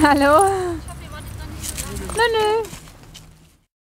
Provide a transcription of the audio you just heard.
Hallo? Ich hoffe, ihr wartet noch nicht so lange. Nö, nö.